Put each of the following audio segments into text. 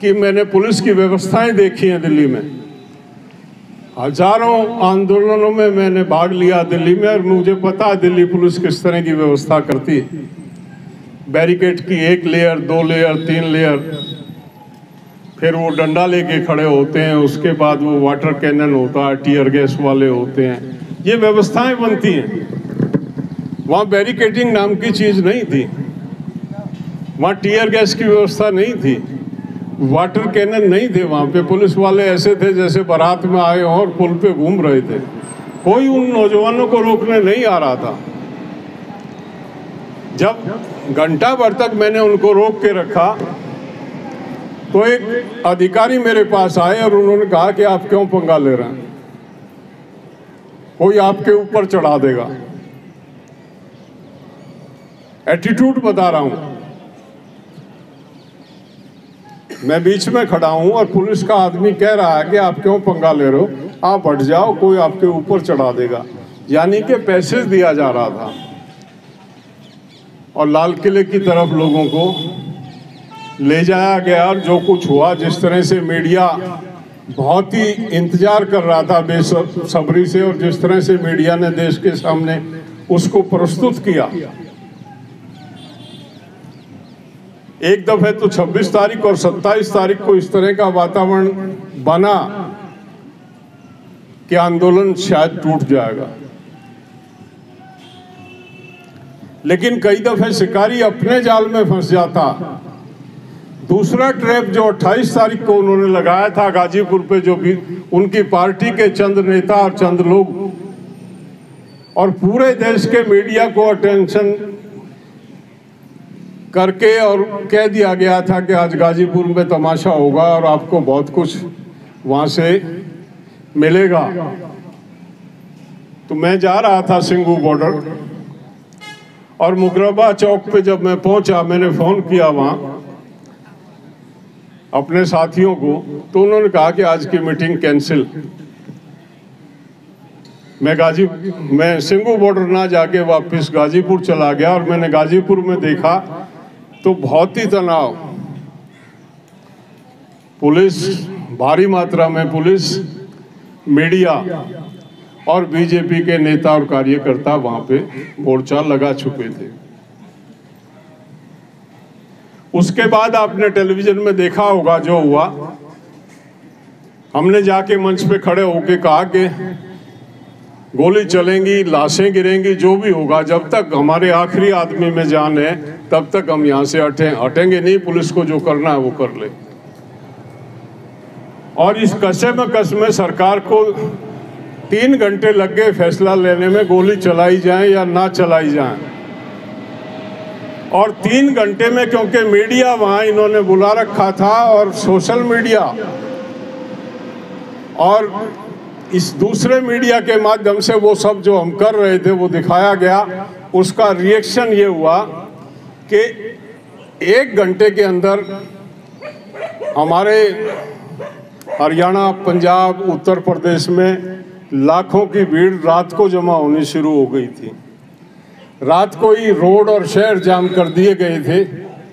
कि मैंने पुलिस की व्यवस्थाएं देखी हैं दिल्ली में। हजारों आंदोलनों में मैंने भाग लिया दिल्ली में, और मुझे पता है दिल्ली पुलिस किस तरह की व्यवस्था करती है। बैरिकेड की 1 लेयर, 2 लेयर, 3 लेयर, फिर वो डंडा लेके खड़े होते हैं, उसके बाद वो वाटर कैनन होता है, टीयर गैस वाले होते हैं, ये व्यवस्थाएं बनती हैं। वहाँ बैरिकेडिंग नाम की चीज़ नहीं थी, वहाँ टीयर गैस की व्यवस्था नहीं थी, वाटर कैनन नहीं थे। वहाँ पे पुलिस वाले ऐसे थे जैसे बारात में आए हों और पुल पे घूम रहे थे। कोई उन नौजवानों को रोकने नहीं आ रहा था। जब घंटा भर तक मैंने उनको रोक के रखा तो एक अधिकारी मेरे पास आए और उन्होंने कहा कि आप क्यों पंगा ले रहे हैं, कोई आपके ऊपर चढ़ा देगा। एटीट्यूड बता रहा हूं, मैं बीच में खड़ा हूं और पुलिस का आदमी कह रहा है कि आप क्यों पंगा ले रहे हो, आप हट जाओ, कोई आपके ऊपर चढ़ा देगा। यानी कि पैसेज दिया जा रहा था। और लाल किले की तरफ लोगों को ले जाया गया, और जो कुछ हुआ, जिस तरह से मीडिया बहुत ही इंतजार कर रहा था बेसब्री से, और जिस तरह से मीडिया ने देश के सामने उसको प्रस्तुत किया। एक दफे तो 26 तारीख और 27 तारीख को इस तरह का वातावरण बना कि आंदोलन शायद टूट जाएगा। लेकिन कई दफे शिकारी अपने जाल में फंस जाता। दूसरा ट्रैप जो 28 तारीख को उन्होंने लगाया था गाजीपुर पे, जो भी उनकी पार्टी के चंद नेता और चंद लोग, और पूरे देश के मीडिया को अटेंशन करके और कह दिया गया था कि आज गाजीपुर में तमाशा होगा और आपको बहुत कुछ वहाँ से मिलेगा। तो मैं जा रहा था सिंगू बॉर्डर, और मुकरबा चौक पे जब मैं पहुंचा, मैंने फ़ोन किया वहाँ अपने साथियों को, तो उन्होंने कहा कि आज की मीटिंग कैंसिल। मैं सिंगू बॉर्डर ना जाके वापस गाजीपुर चला गया, और मैंने गाजीपुर में देखा तो बहुत ही तनाव, पुलिस, भारी मात्रा में पुलिस, मीडिया और बीजेपी के नेता और कार्यकर्ता वहां पे मोर्चा लगा चुके थे। उसके बाद आपने टेलीविजन में देखा होगा जो हुआ। हमने जाके मंच पे खड़े होके कहा कि गोली चलेंगी, लाशें गिरेंगी, जो भी होगा, जब तक हमारे आखिरी आदमी में जान है तब तक हम यहाँ से हटेंगे नहीं। पुलिस को जो करना है वो कर ले। और इस कस में सरकार को 3 घंटे लग गए फैसला लेने में, गोली चलाई जाए या ना चलाई जाए। और 3 घंटे में, क्योंकि मीडिया वहाँ इन्होंने बुला रखा था, और सोशल मीडिया और इस दूसरे मीडिया के माध्यम से वो सब जो हम कर रहे थे वो दिखाया गया। उसका रिएक्शन ये हुआ कि 1 घंटे के अंदर हमारे हरियाणा, पंजाब, उत्तर प्रदेश में लाखों की भीड़ रात को जमा होनी शुरू हो गई थी। रात को ही रोड और शहर जाम कर दिए गए थे।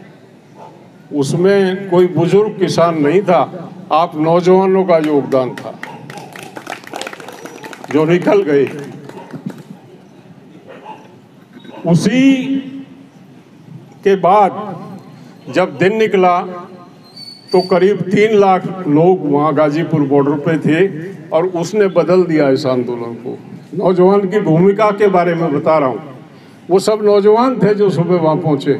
उसमें कोई बुजुर्ग किसान नहीं था, आप नौजवानों का योगदान था जो निकल गए। उसी के बाद जब दिन निकला तो करीब 3 लाख लोग वहाँ गाजीपुर बॉर्डर पे थे, और उसने बदल दिया इस आंदोलन को। नौजवान की भूमिका के बारे में बता रहा हूँ। वो सब नौजवान थे जो सुबह वहाँ पहुँचे।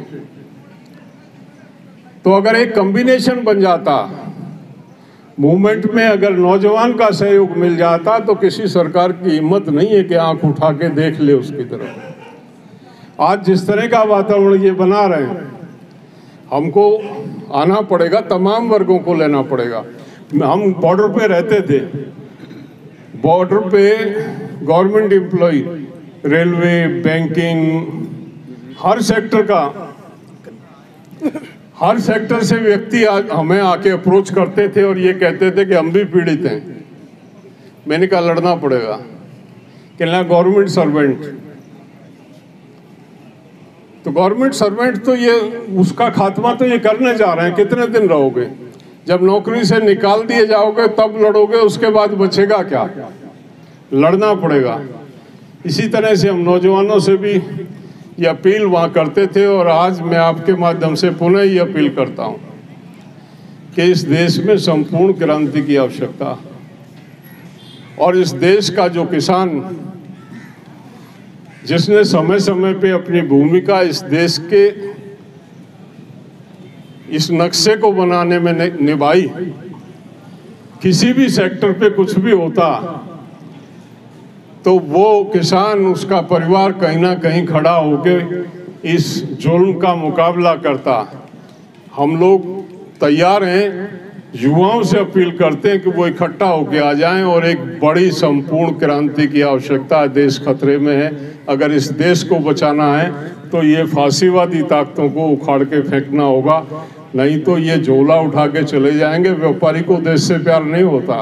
तो अगर एक कॉम्बिनेशन बन जाता मूवमेंट में, अगर नौजवान का सहयोग मिल जाता, तो किसी सरकार की हिम्मत नहीं है कि आंख उठा के देख ले उसकी तरफ। आज जिस तरह का वातावरण ये बना रहे हैं, हमको आना पड़ेगा, तमाम वर्गों को लेना पड़ेगा। हम बॉर्डर पे रहते थे, बॉर्डर पे गवर्नमेंट एम्प्लॉय, रेलवे, बैंकिंग, हर सेक्टर का, हर सेक्टर से व्यक्ति हमें आके अप्रोच करते थे और ये कहते थे कि हम भी पीड़ित हैं। मैंने कहा लड़ना पड़ेगा, कहना गवर्नमेंट सर्वेंट, तो गवर्नमेंट सर्वेंट तो ये उसका खात्मा तो ये करने जा रहे हैं। कितने दिन रहोगे? जब नौकरी से निकाल दिए जाओगे तब लड़ोगे, उसके बाद बचेगा क्या? लड़ना पड़ेगा। इसी तरह से हम नौजवानों से भी ये अपील वहाँ करते थे और आज मैं आपके माध्यम से पुनः ये अपील करता हूँ कि इस देश में संपूर्ण क्रांति की आवश्यकता, और इस देश का जो किसान जिसने समय समय पे अपनी भूमिका इस देश के इस नक्शे को बनाने में निभाई, किसी भी सेक्टर पे कुछ भी होता तो वो किसान, उसका परिवार कहीं ना कहीं खड़ा होके इस जुल्म का मुकाबला करता। हम लोग तैयार हैं, युवाओं से अपील करते हैं कि वो इकट्ठा होके आ जाएं और एक बड़ी संपूर्ण क्रांति की आवश्यकता है। देश खतरे में है। अगर इस देश को बचाना है तो ये फांसीवादी ताकतों को उखाड़ के फेंकना होगा, नहीं तो ये झोला उठा के चले जाएंगे। व्यापारी को देश से प्यार नहीं होता,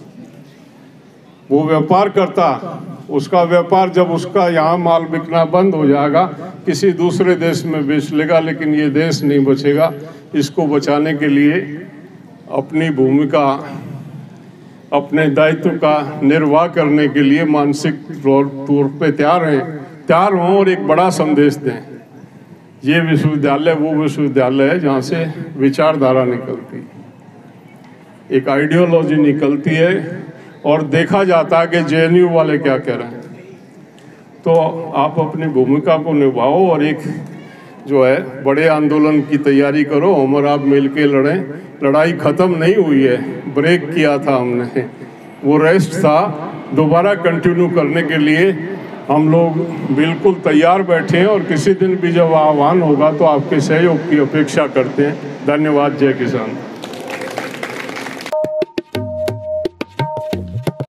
वो व्यापार करता, उसका व्यापार जब उसका यहाँ माल बिकना बंद हो जाएगा किसी दूसरे देश में बेच लेगा, लेकिन ये देश नहीं बचेगा। इसको बचाने के लिए अपनी भूमिका, अपने दायित्व का निर्वाह करने के लिए मानसिक तौर पे तैयार हों और एक बड़ा संदेश दें। ये विश्वविद्यालय वो विश्वविद्यालय है जहाँ से विचारधारा निकलती, एक आइडियोलॉजी निकलती है और देखा जाता है कि जेएनयू वाले क्या कह रहे हैं। तो आप अपनी भूमिका को निभाओ और एक जो है बड़े आंदोलन की तैयारी करो। हम और आप मिल के लड़ें। लड़ाई ख़त्म नहीं हुई है, ब्रेक किया था हमने, वो रेस्ट था। दोबारा कंटिन्यू करने के लिए हम लोग बिल्कुल तैयार बैठे हैं और किसी दिन भी जब आह्वान होगा तो आपके सहयोग की अपेक्षा करते हैं। धन्यवाद। जय किसान।